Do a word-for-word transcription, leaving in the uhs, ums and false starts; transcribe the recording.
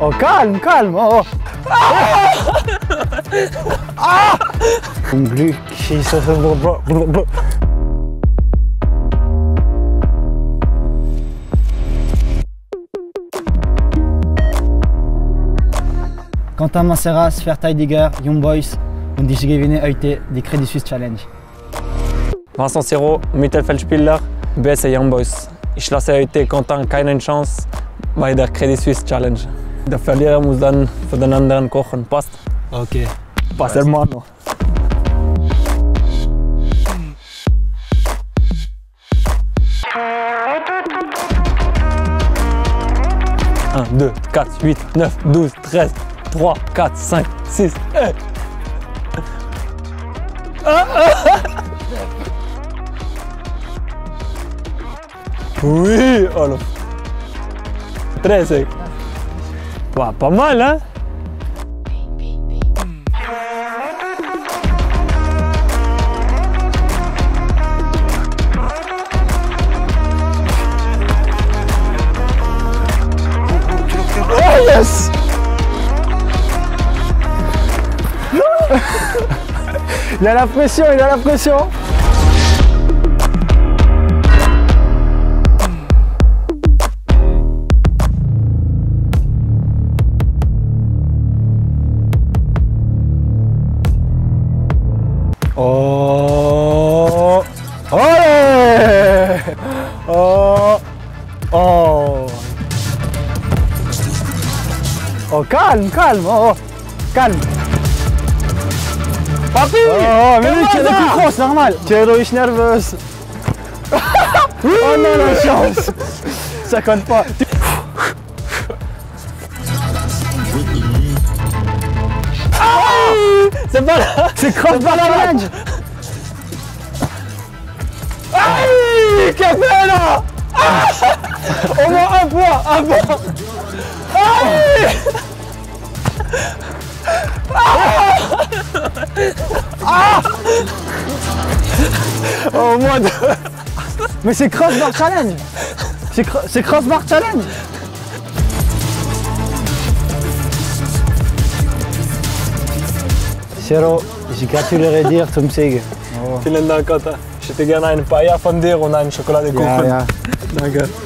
Oh, calme, calme. Oh. Ah. Ah. Glück. Quentin Manceras, Verteidiger, Young Boys und ich gewinne heute die Credit Suisse Challenge. Vincent Siro, Mittelfeldspieler, B S Young Boys. Ich lasse heute Quentin keine Chance bei der Credit Suisse Challenge. Der Verlierer muss dann für den anderen kochen. Passt? Okay. Passt, hermano. un, deux, quatre, huit, neuf, douze, treize, trois, quatre, cinq, six, et... Oui, oh là. treize. Wow, pas mal, hein? Oh yes! Il a la pression, il a la pression. Oh! Olé! Oh! Oh! Oh, calme, calme, oh, calme. Papi! Oh, mais lui, tu es la plus grosse, normal. Tu es ruhig nerveuse. Oh non, la chance. Ça compte pas. C'est pas là! C'est crossbar challenge. Aïe! Qu'est-ce que c'est là? Au moins un point, un point! Aïe! Ah! Au moins deux. Mais c'est crossbar challenge. C'est cro crossbar challenge. Siro, ich gratuliere dir zum Sieg. Oh. Vielen Dank, Quentin. Ich hätte gerne eine Paella von dir und einen Schokoladekuchen. Ja, ja. Danke.